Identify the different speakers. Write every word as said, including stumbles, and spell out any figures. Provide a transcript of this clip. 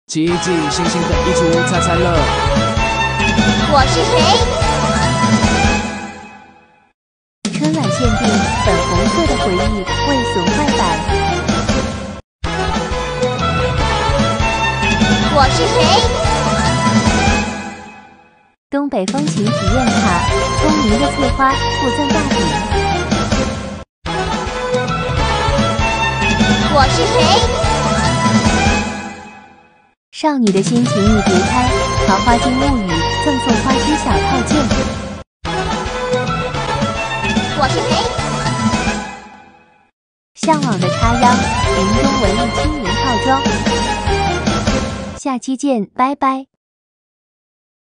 Speaker 1: 奇迹星星的一出猜猜乐。
Speaker 2: 我是谁？
Speaker 3: 春晚限定粉红色的回忆未损坏版。
Speaker 2: 我是谁？
Speaker 3: 东北风情体验卡，聪明的翠花附赠大礼。
Speaker 2: 我是谁？
Speaker 3: 少女的心情你别猜，桃花金物语赠送花枝小套件。
Speaker 2: 我是谁？
Speaker 3: 向往的插秧，林中文艺青年套装。下期见，拜拜。